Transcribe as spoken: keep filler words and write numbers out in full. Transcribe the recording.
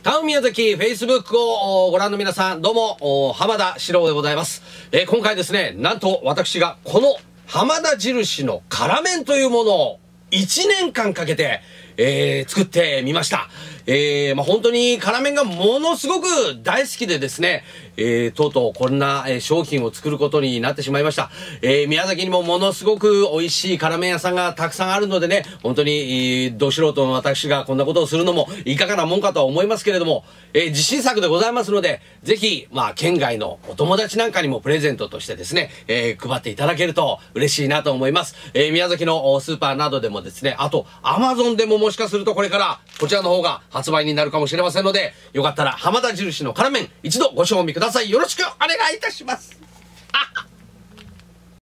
タウン宮崎 Facebook をご覧の皆さん、どうも、浜田史郎でございます。えー、今回ですね、なんと私がこの浜田印の辛麺というものをいちねんかんかけて、えー、作ってみました。えー、まあ、本当に辛麺がものすごく大好きでですね、えー、とうとうこんな、えー、商品を作ることになってしまいました。えー、宮崎にもものすごく美味しい辛麺屋さんがたくさんあるのでね、本当に、えー、ど素人の私がこんなことをするのもいかがなもんかとは思いますけれども、えー、自信作でございますので、ぜひ、まあ、県外のお友達なんかにもプレゼントとしてですね、えー、配っていただけると嬉しいなと思います。えー、宮崎のスーパーなどでもですね、あと、アマゾンでももしかするとこれから、こちらの方が発売になるかもしれませんので、よかったら浜田印の辛麺、一度ご賞味ください。よろしくお願いいたします。